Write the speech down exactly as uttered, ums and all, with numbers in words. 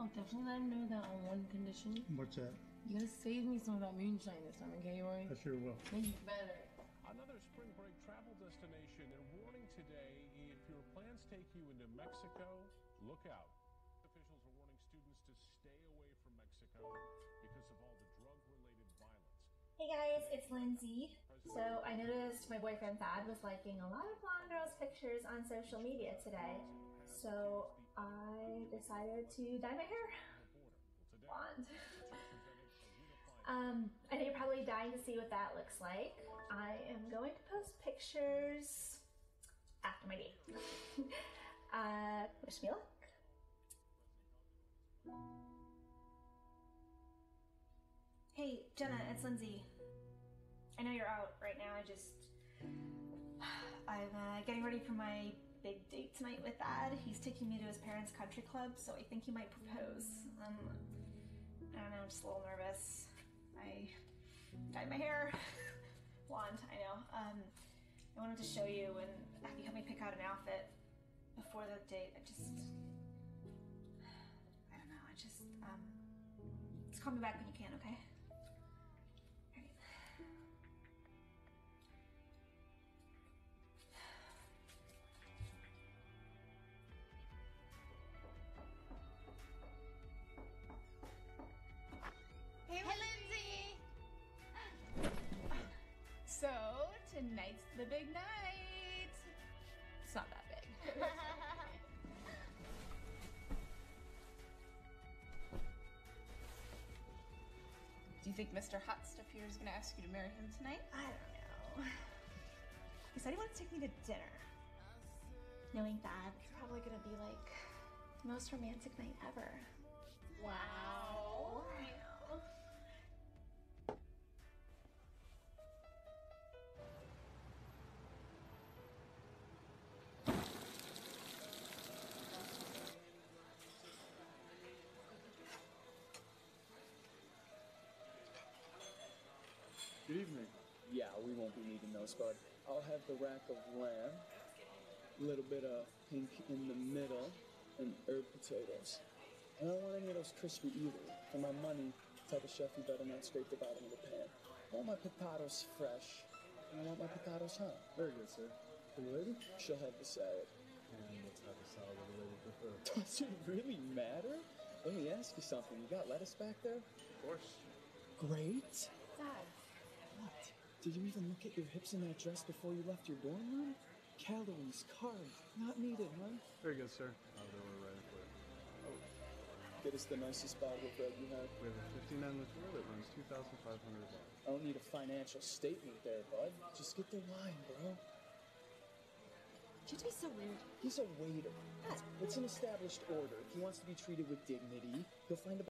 definitely let him know that on one condition. What's that? You gotta save me some of that moonshine this time, okay, Roy? I sure will. Maybe better. Another spring break travel destination. And warning today, if your plans take you into Mexico, look out. Officials are warning students to stay away from Mexico because of all the drug-related violence. Hey guys, it's Lindsay. So I noticed my boyfriend Thad was liking a lot of blonde girls' pictures on social media today. So I decided to dye my hair blonde. um, I know you're probably dying to see what that looks like. I am going to post pictures after my date. uh, wish me luck. Hey, Jenna, it's Lindsay. I know you're out right now. I just... I'm uh, getting ready for my big date tonight with Thad. He's taking me to his parents' country club, so I think he might propose. Um, I don't know, I'm just a little nervous. I dyed my hair blonde, I know. Um, I wanted to show you, and after you help me pick out an outfit before the date, I just... I don't know, I just... Um, just call me back when you can, okay? Alright. Hey, Lindsay! So, tonight's the big night. It's not that big. Do you think Mister Hot Stuff here is gonna ask you to marry him tonight? I don't know. He said he wanted to take me to dinner. Knowing Thad, it's probably gonna be like the most romantic night ever. Wow. I know. Good evening. Yeah, we won't be needing those, bud. I'll have the rack of lamb, a little bit of pink in the middle, and herb potatoes. I don't want any of those crispy either. For my money, tell the chef you better not scrape the bottom of the pan. I want my potatoes fresh, and I want my potatoes hot. Very good, sir. For the lady, she'll have the salad. And let's have a salad with the lady prefer. Does it really matter? Let me ask you something. You got lettuce back there? Of course. Great. Dad. What? Did you even look at your hips in that dress before you left your dorm room? Calories, carbs, not needed, huh? Very good, sir. I'll do it right away. Oh, get us the nicest bottle of bread you have. We have a fifteen-nine liter that runs two thousand five hundred dollars. I don't need a financial statement there, bud. Just get the wine, bro. You'd be so rude. He's a waiter. It's an established order. If he wants to be treated with dignity, he'll find a